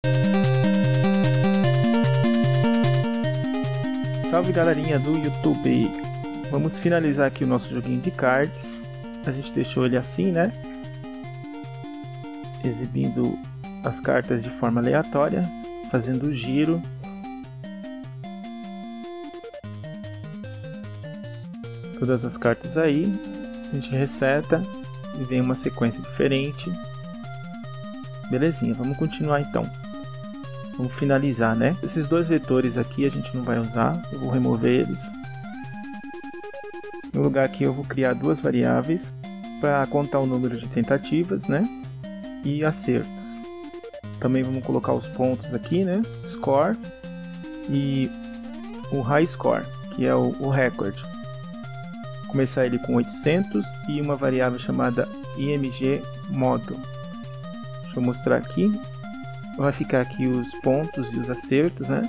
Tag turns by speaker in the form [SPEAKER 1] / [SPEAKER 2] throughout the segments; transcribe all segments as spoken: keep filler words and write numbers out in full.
[SPEAKER 1] Salve galerinha do YouTube! Vamos finalizar aqui o nosso joguinho de cards. A gente deixou ele assim, né? Exibindo as cartas de forma aleatória, fazendo o giro. Todas as cartas aí, a gente reseta e vem uma sequência diferente. Belezinha, vamos continuar então. Vamos finalizar, né? Esses dois vetores aqui a gente não vai usar, eu vou remover eles. No lugar aqui eu vou criar duas variáveis para contar o número de tentativas, né? E acertos. Também vamos colocar os pontos aqui, né? Score e o high score, que é o, o recorde. Vou começar ele com oitocentos e uma variável chamada img modo. Deixa eu mostrar aqui. Vai ficar aqui os pontos e os acertos, né?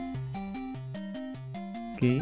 [SPEAKER 1] Ok.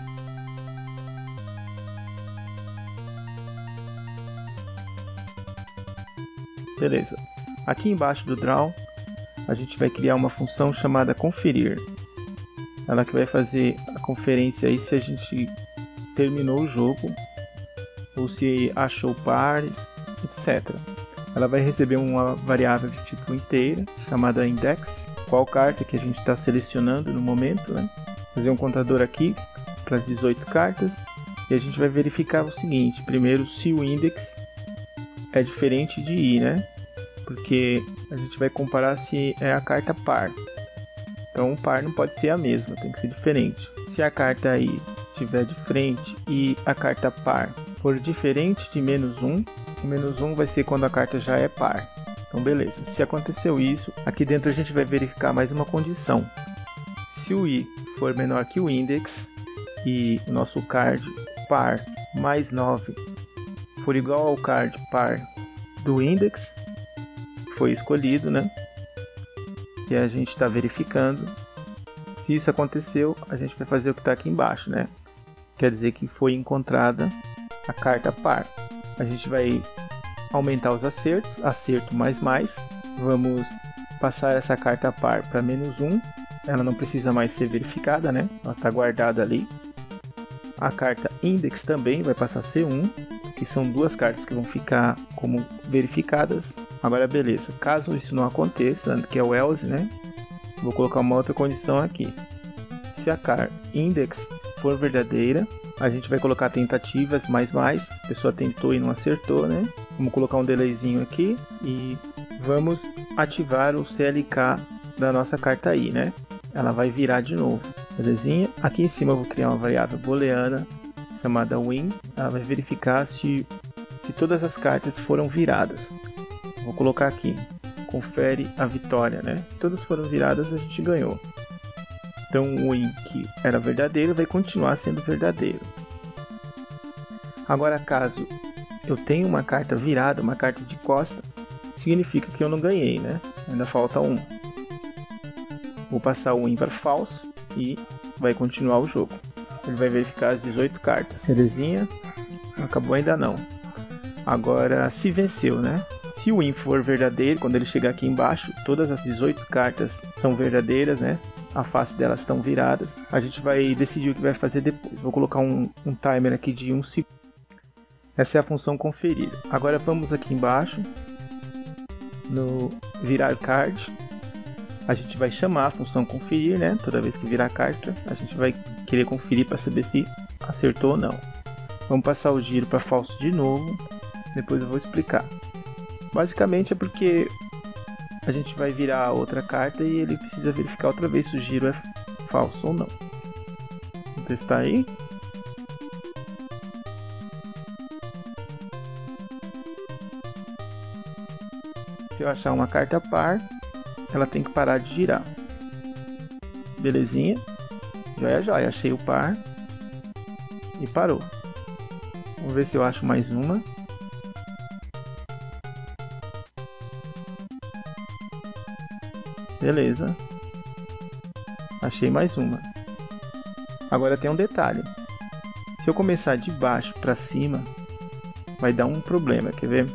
[SPEAKER 1] Beleza. Aqui embaixo do draw, a gente vai criar uma função chamada conferir. Ela que vai fazer a conferência aí se a gente terminou o jogo ou se achou pares, etcétera. Ela vai receber uma variável de tipo inteira chamada index. Qual carta que a gente está selecionando no momento, né? Fazer um contador aqui para as dezoito cartas e a gente vai verificar o seguinte: primeiro, se o index é diferente de i, né? Porque a gente vai comparar se é a carta par. Então, o par não pode ser a mesma, tem que ser diferente. Se a carta i estiver de frente e a carta par for diferente de menos um, o menos um vai ser quando a carta já é par. Então beleza, se aconteceu isso, aqui dentro a gente vai verificar mais uma condição. Se o i for menor que o index e o nosso card par mais nove for igual ao card par do index, foi escolhido, né? E a gente está verificando. Se isso aconteceu, a gente vai fazer o que está aqui embaixo, né? Quer dizer que foi encontrada a carta par. A gente vai aumentar os acertos, acerto mais mais. Vamos passar essa carta par para menos um. Ela não precisa mais ser verificada, né? Ela está guardada ali. A carta index também vai passar a ser um, que são duas cartas que vão ficar como verificadas. Agora beleza, caso isso não aconteça, que é o else, né? Vou colocar uma outra condição aqui. Se a carta index for verdadeira, a gente vai colocar tentativas mais mais. A pessoa tentou e não acertou, né? Vamos colocar um delayzinho aqui e vamos ativar o C L K da nossa carta I, né? Ela vai virar de novo, belezinha? Aqui em cima eu vou criar uma variável booleana chamada win. Ela vai verificar se, se todas as cartas foram viradas. Vou colocar aqui, confere a vitória, né? Se todas foram viradas, a gente ganhou. Então o win que era verdadeiro vai continuar sendo verdadeiro. Agora caso eu tenha uma carta virada, uma carta de costa, significa que eu não ganhei, né? Ainda falta um. Vou passar o win para falso e vai continuar o jogo. Ele vai verificar as dezoito cartas. Belezinha? Não acabou ainda não. Agora se venceu, né? Se o win for verdadeiro, quando ele chegar aqui embaixo, todas as dezoito cartas são verdadeiras, né? A face delas estão viradas. A gente vai decidir o que vai fazer depois. Vou colocar um, um timer aqui de um segundo. Essa é a função conferir. Agora vamos aqui embaixo no virar card. A gente vai chamar a função conferir, né? Toda vez que virar carta, a gente vai querer conferir para saber se acertou ou não. Vamos passar o giro para falso de novo. Depois eu vou explicar. Basicamente é porque a gente vai virar outra carta e ele precisa verificar outra vez se o giro é falso ou não. Vamos testar aí. Se eu achar uma carta par, ela tem que parar de girar. Belezinha? Joia, joia. Achei o par e parou. Vamos ver se eu acho mais uma. Beleza. Achei mais uma. Agora tem um detalhe. Se eu começar de baixo para cima, vai dar um problema. Quer ver?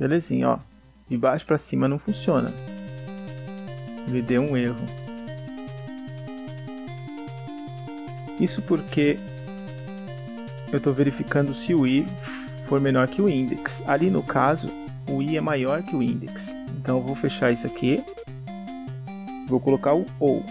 [SPEAKER 1] Belezinha, ó. De baixo para cima não funciona. Me deu um erro. Isso porque eu estou verificando se o i for menor que o index. Ali no caso, o i é maior que o index. Então eu vou fechar isso aqui. Vou colocar o ou.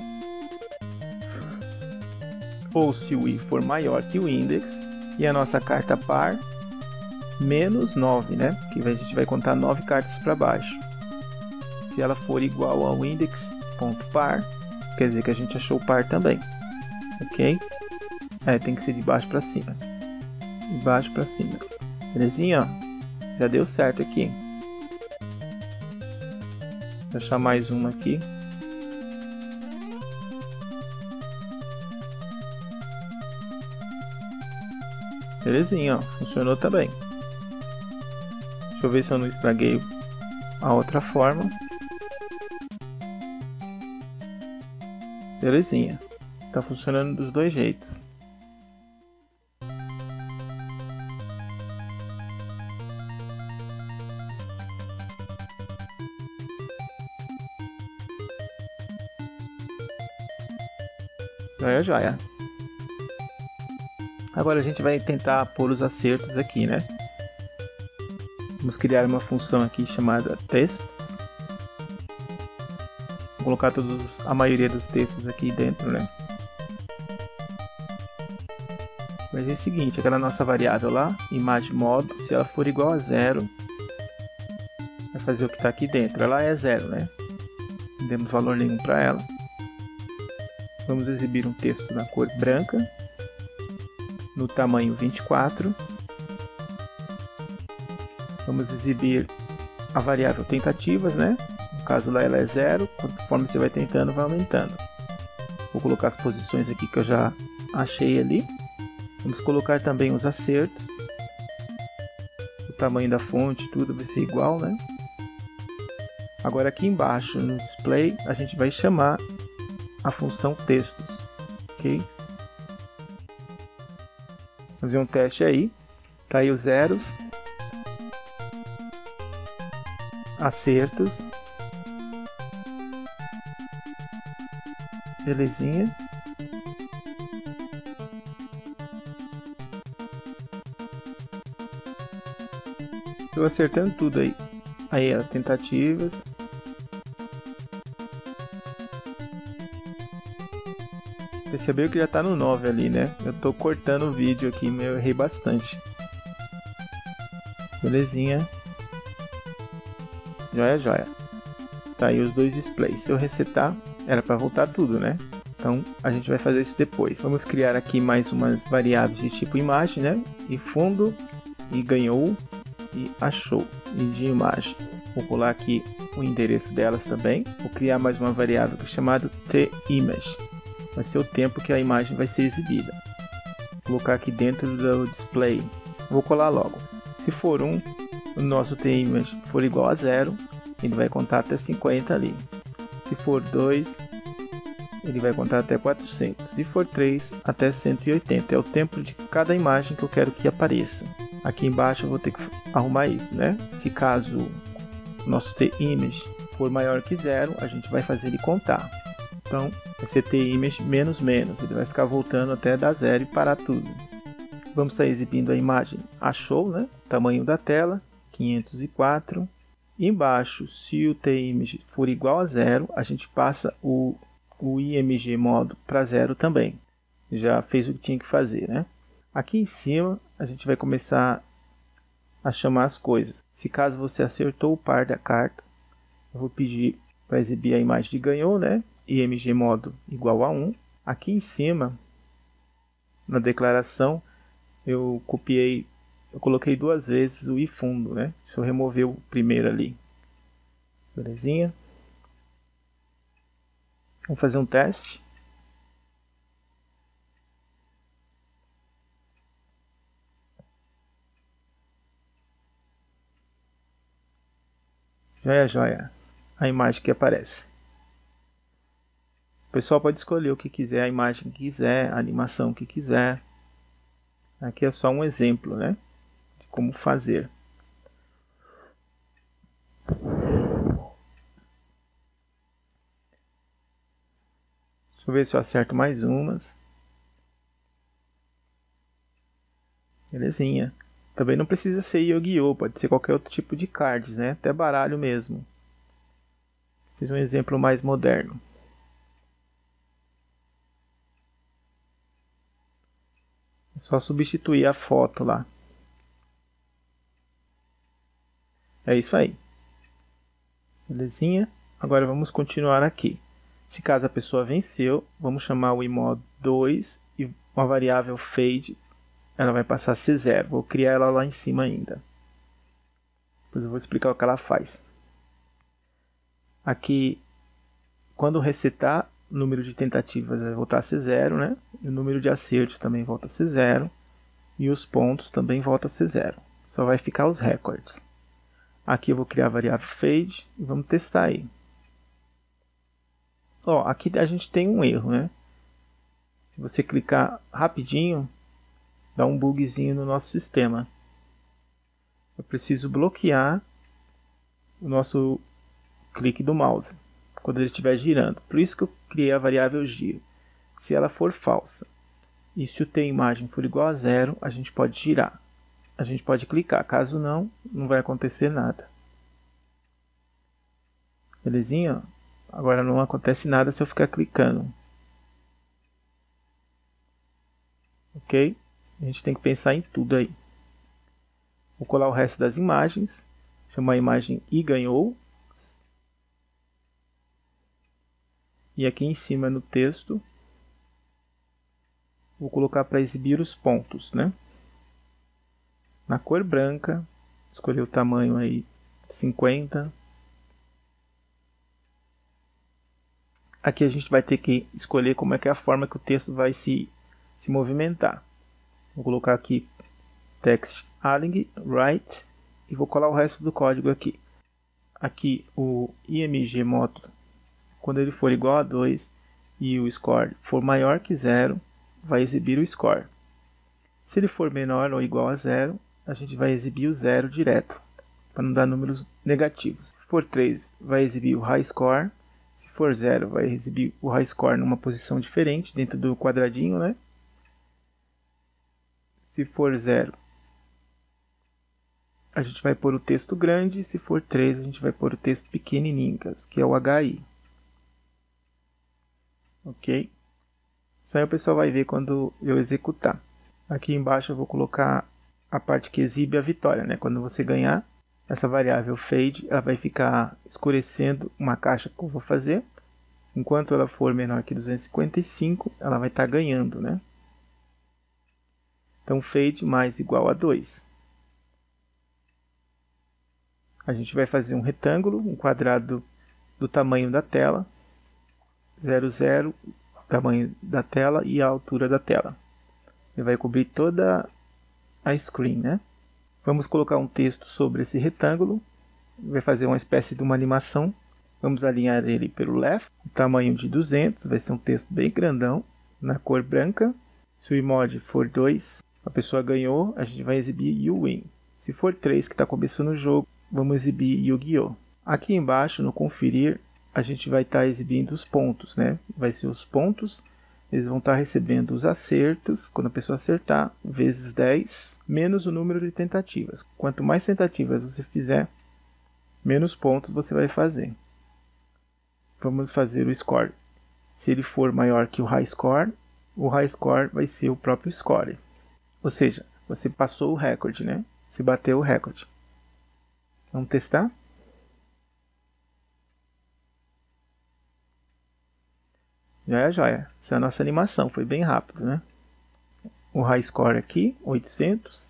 [SPEAKER 1] Ou se o i for maior que o index e a nossa carta par menos nove, né? Que a gente vai contar nove cartas para baixo. Se ela for igual ao index.par, quer dizer que a gente achou o par também. Ok? É, tem que ser de baixo para cima. De baixo para cima. Belezinha? Ó. Já deu certo aqui. Vou achar mais uma aqui. Belezinha, ó. Funcionou também. Deixa eu ver se eu não estraguei a outra forma. Belezinha. Tá funcionando dos dois jeitos. Joia, joia. Agora a gente vai tentar pôr os acertos aqui, né? Vamos criar uma função aqui chamada textos. Vou colocar todos, a maioria dos textos aqui dentro, né? Vai ser o seguinte, aquela nossa variável lá, imagem modo, se ela for igual a zero, vai fazer o que está aqui dentro. Ela é zero, né? Não demos valor nenhum para ela. Vamos exibir um texto na cor branca, no tamanho vinte e quatro. Vamos exibir a variável tentativas, né? No caso lá ela é zero, conforme você vai tentando, vai aumentando. Vou colocar as posições aqui que eu já achei ali. Vamos colocar também os acertos. O tamanho da fonte, tudo vai ser igual, né? Agora aqui embaixo no display, a gente vai chamar a função textos, ok? Fazer um teste aí. Tá aí os zeros. Acertos. Belezinha. Estou acertando tudo aí. Aí as tentativas. Percebeu que já está no nove ali, né? Eu estou cortando o vídeo aqui, eu errei bastante. Belezinha. Joia, joia. Tá aí os dois displays. Se eu resetar, era para voltar tudo, né? Então a gente vai fazer isso depois. Vamos criar aqui mais umas variáveis de tipo imagem, né? E fundo, e ganhou, e achou, e de imagem. Vou colar aqui o endereço delas também. Vou criar mais uma variável chamada TImage. Vai ser o tempo que a imagem vai ser exibida. Vou colocar aqui dentro do display. Vou colar logo. Se for um, o nosso TImage for igual a zero, ele vai contar até cinquenta ali. Se for dois, ele vai contar até quatrocentos. Se for três, até cento e oitenta. É o tempo de cada imagem que eu quero que apareça. Aqui embaixo eu vou ter que arrumar isso, né? Se caso o nosso TImage for maior que zero, a gente vai fazer ele contar. Então, vai ser TImage menos menos. Ele vai ficar voltando até dar zero e parar tudo. Vamos estar exibindo a imagem achou, né? Tamanho da tela, quinhentos e quatro. E embaixo, se o TImage for igual a zero, a gente passa o, o img modo para zero também. Já fez o que tinha que fazer, né? Aqui em cima, a gente vai começar a chamar as coisas. Se caso você acertou o par da carta, eu vou pedir para exibir a imagem de ganhou, né? Img modo igual a um. Aqui em cima, na declaração, eu copiei, eu coloquei duas vezes o ifundo, né? Deixa eu remover o primeiro ali. Belezinha? Vamos fazer um teste. Joia, joia. A imagem que aparece. O pessoal pode escolher o que quiser, a imagem que quiser, a animação que quiser. Aqui é só um exemplo, né, de como fazer. Deixa eu ver se eu acerto mais umas. Belezinha. Também não precisa ser Yu-Gi-Oh! Pode ser qualquer outro tipo de cards, né? Até baralho mesmo. Fiz um exemplo mais moderno. É só substituir a foto lá. É isso aí. Belezinha? Agora vamos continuar aqui. Se caso a pessoa venceu, vamos chamar o imo dois e uma variável fade, ela vai passar a ser zero. Vou criar ela lá em cima ainda. Depois eu vou explicar o que ela faz. Aqui, quando resetar, o número de tentativas vai voltar a ser zero, né? E o número de acertos também volta a ser zero. E os pontos também voltam a ser zero. Só vai ficar os recordes. Aqui eu vou criar a variável fade e vamos testar aí. Ó, aqui a gente tem um erro, né? Se você clicar rapidinho, dá um bugzinho no nosso sistema. Eu preciso bloquear o nosso clique do mouse quando ele estiver girando. Por isso que eu criei a variável giro. Se ela for falsa e se o T imagem for igual a zero, a gente pode girar. A gente pode clicar. Caso não, não vai acontecer nada. Belezinha? Agora não acontece nada se eu ficar clicando. Ok? A gente tem que pensar em tudo aí. Vou colar o resto das imagens. Chamar a imagem e ganhou. E aqui em cima no texto, vou colocar para exibir os pontos, né? Na cor branca, escolher o tamanho aí cinquenta. Aqui a gente vai ter que escolher como é que é a forma que o texto vai se, se movimentar. Vou colocar aqui text align right e vou colar o resto do código aqui. Aqui o imgmoto, quando ele for igual a dois e o score for maior que zero, vai exibir o score. Se ele for menor ou igual a zero, a gente vai exibir o zero direto, para não dar números negativos. Se for três, vai exibir o high score. Se for zero, vai exibir o high score numa posição diferente, dentro do quadradinho, né? Se for zero, a gente vai pôr o texto grande. Se for três, a gente vai pôr o texto pequenininho, que é o H I. Ok? Isso aí o pessoal vai ver quando eu executar. Aqui embaixo eu vou colocar a parte que exibe a vitória, né? Quando você ganhar, essa variável fade, ela vai ficar escurecendo uma caixa que eu vou fazer. Enquanto ela for menor que duzentos e cinquenta e cinco, ela vai estar ganhando, né? Então fade mais igual a dois. A gente vai fazer um retângulo, um quadrado do tamanho da tela. zero, zero, tamanho da tela e a altura da tela. Ele vai cobrir toda a screen, né? Vamos colocar um texto sobre esse retângulo. Vai fazer uma espécie de uma animação. Vamos alinhar ele pelo left. O tamanho de duzentos. Vai ser um texto bem grandão. Na cor branca. Se o emoji for dois, a pessoa ganhou. A gente vai exibir You Win. Se for três, que está começando o jogo, vamos exibir Yu-Gi-Oh! Aqui embaixo, no conferir, a gente vai estar tá exibindo os pontos, né? Vai ser os pontos. Eles vão estar tá recebendo os acertos, quando a pessoa acertar, vezes dez, menos o número de tentativas. Quanto mais tentativas você fizer, menos pontos você vai fazer. Vamos fazer o score. Se ele for maior que o high score, o high score vai ser o próprio score. Ou seja, você passou o recorde, né? Você bateu o recorde. Vamos testar? Já é joia. Essa é a nossa animação. Foi bem rápido, né? O high score aqui, oitocentos.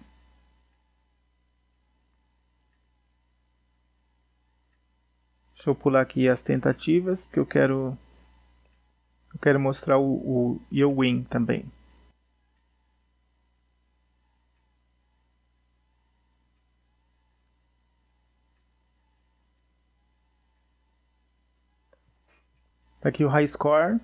[SPEAKER 1] Deixa eu pular aqui as tentativas, porque eu quero, eu quero mostrar o, o You Win também. Aqui o high score.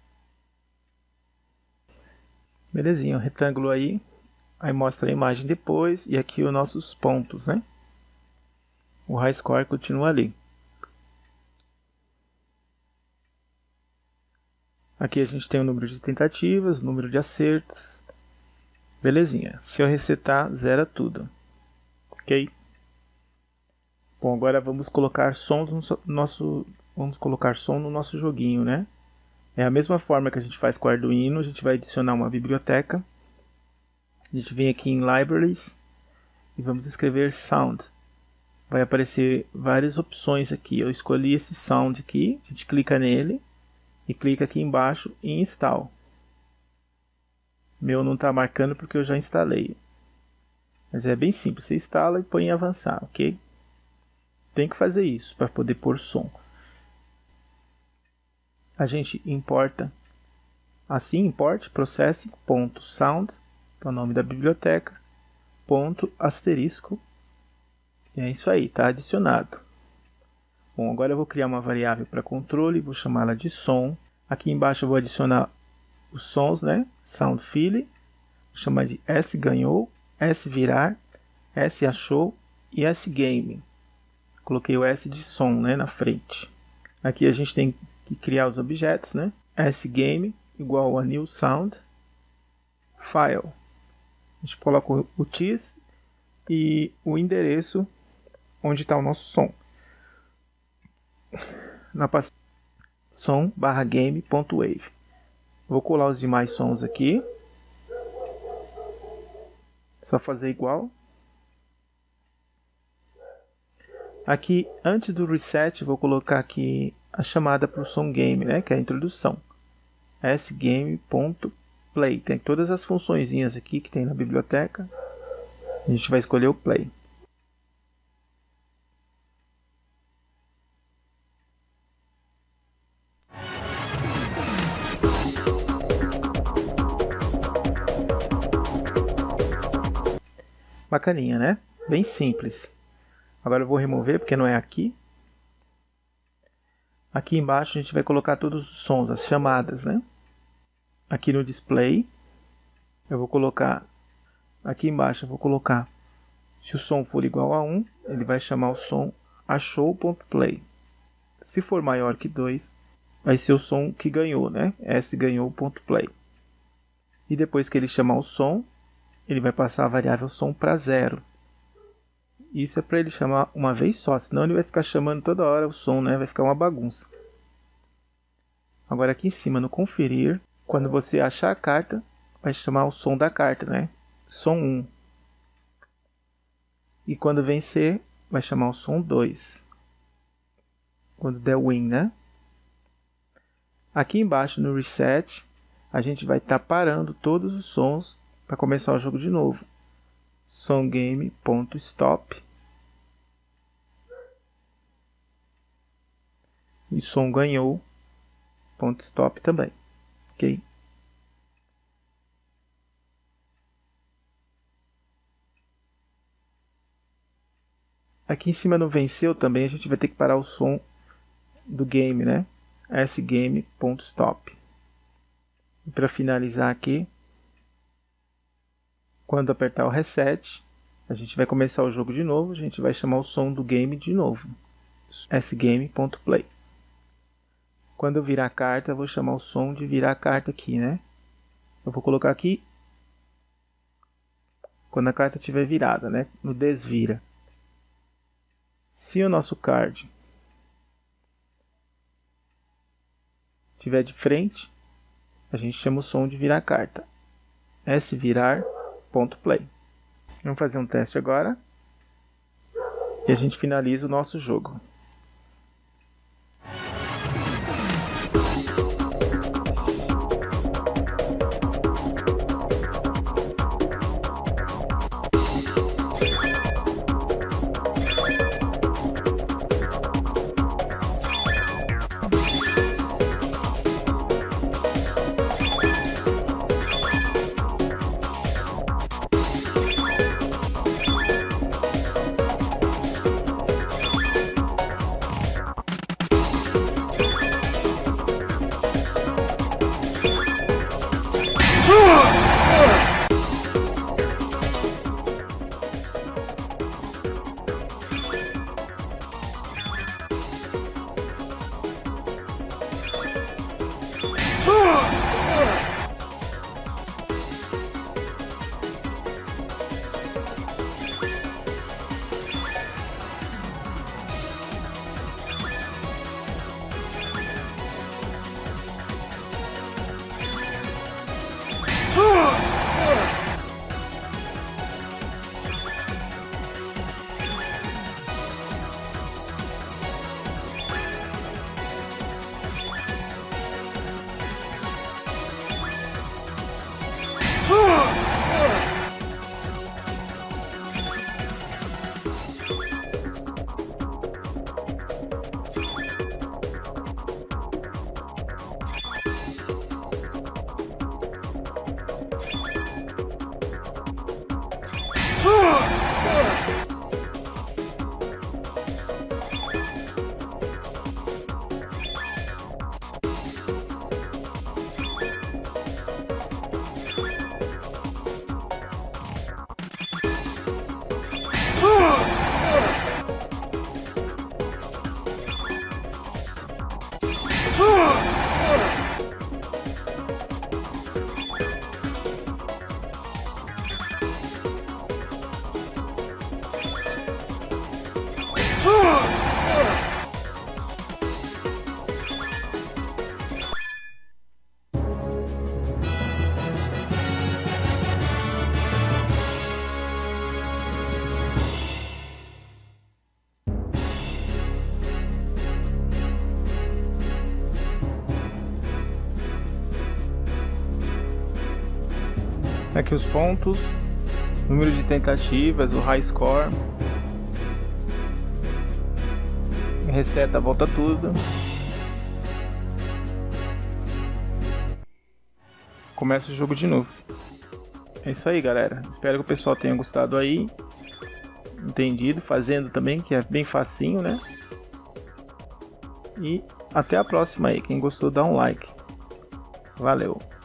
[SPEAKER 1] Belezinha, o retângulo aí. Aí mostra a imagem depois. E aqui os nossos pontos, né? O high score continua ali. Aqui a gente tem o número de tentativas, o número de acertos. Belezinha. Se eu resetar, zera tudo. Ok? Bom, agora vamos colocar sons no nosso, vamos colocar som no nosso joguinho, né? É a mesma forma que a gente faz com o Arduino, a gente vai adicionar uma biblioteca. A gente vem aqui em Libraries e vamos escrever Sound. Vai aparecer várias opções aqui. Eu escolhi esse Sound aqui, a gente clica nele e clica aqui embaixo em Install. Meu não está marcando porque eu já instalei. Mas é bem simples, você instala e põe em avançar, ok? Tem que fazer isso para poder pôr som. A gente importa, assim, import processing.sound, que é o nome da biblioteca, ponto asterisco, e é isso aí, está adicionado. Bom, agora eu vou criar uma variável para controle, vou chamá-la de som. Aqui embaixo eu vou adicionar os sons, né? Sound fill, vou chamar de S ganhou, S virar, S achou e S game. Coloquei o S de som, né, na frente. Aqui a gente tem que criar os objetos, né? S game igual a new sound file. A gente coloca o tis e o endereço onde está o nosso som. Na pasta som barra game.wave. Vou colar os demais sons aqui. Só fazer igual. Aqui, antes do reset, vou colocar aqui a chamada para o som game, né, que é a introdução. sgame.play. Tem todas as funçõezinhas aqui que tem na biblioteca. A gente vai escolher o play. Bacaninha, né? Bem simples. Agora eu vou remover porque não é aqui. Aqui embaixo a gente vai colocar todos os sons, as chamadas, né? Aqui no display eu vou colocar, aqui embaixo eu vou colocar, se o som for igual a um, ele vai chamar o som achou.play. Se for maior que dois, vai ser o som que ganhou, né? S ganhou.play. E depois que ele chamar o som, ele vai passar a variável som para zero. Isso é para ele chamar uma vez só, senão ele vai ficar chamando toda hora o som, né? Vai ficar uma bagunça. Agora aqui em cima no conferir, quando você achar a carta, vai chamar o som da carta, né? Som um. E quando vencer, vai chamar o som dois. Quando der win, né? Aqui embaixo no reset, a gente vai estar tá parando todos os sons para começar o jogo de novo. Songame.stop e som ganhou ponto stop também, ok? Aqui em cima no venceu também a gente vai ter que parar o som do game, né? sgame.stop. E para finalizar aqui, quando apertar o reset, a gente vai começar o jogo de novo, a gente vai chamar o som do game de novo, sgame.play. Quando eu virar a carta, eu vou chamar o som de virar a carta aqui, né? Eu vou colocar aqui, quando a carta estiver virada, né? No desvira. Se o nosso card estiver de frente, a gente chama o som de virar a carta, svirar.play. Vamos fazer um teste agora. E a gente finaliza o nosso jogo. Aqui os pontos, número de tentativas, o high score. Reseta, volta tudo. Começa o jogo de novo. É isso aí, galera. Espero que o pessoal tenha gostado aí. Entendido, fazendo também, que é bem facinho, né? E até a próxima aí. Quem gostou, dá um like. Valeu!